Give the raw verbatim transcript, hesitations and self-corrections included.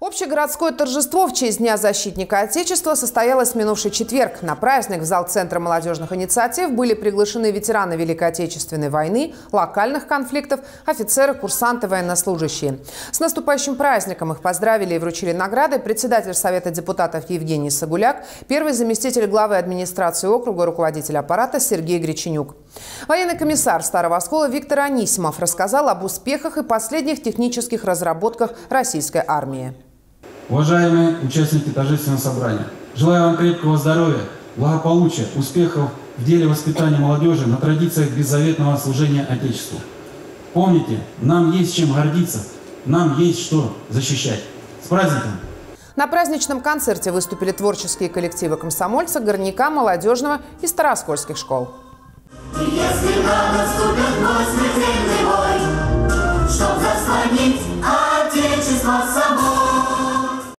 Общегородское торжество в честь Дня защитника Отечества состоялось в минувший четверг. На праздник в зал Центра молодежных инициатив были приглашены ветераны Великой Отечественной войны, локальных конфликтов, офицеры, курсанты, военнослужащие. С наступающим праздником их поздравили и вручили награды председатель Совета депутатов Евгений Сагуляк, первый заместитель главы администрации округа, руководитель аппарата Сергей Греченюк. Военный комиссар Старого Оскола Виктор Анисимов рассказал об успехах и последних технических разработках российской армии. Уважаемые участники торжественного собрания, желаю вам крепкого здоровья, благополучия, успехов в деле воспитания молодежи на традициях беззаветного служения Отечеству. Помните, нам есть чем гордиться, нам есть что защищать. С праздником! На праздничном концерте выступили творческие коллективы комсомольца, горняка, молодежного и старооскольских школ. Если наступит мой смертельный бой, чтоб заслонить Отечество собой.